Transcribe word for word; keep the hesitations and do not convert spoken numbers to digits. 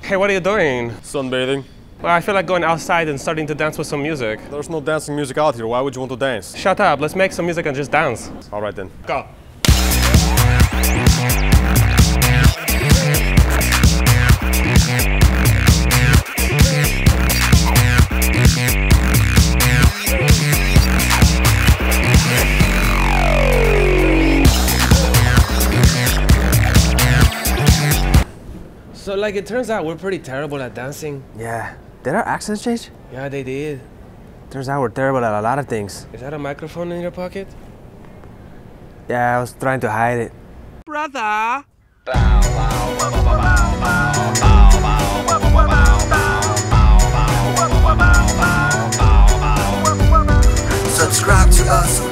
Hey, what are you doing? Sunbathing. Well, I feel like going outside and starting to dance with some music. There's no dancing music out here. Why would you want to dance? Shut up. Let's make some music and just dance. All right then. Go. So, like, it turns out we're pretty terrible at dancing. Yeah. Did our accents change? Yeah, they did. Turns out we're terrible at a lot of things. Is that a microphone in your pocket? Yeah, I was trying to hide it. Brother! Subscribe to us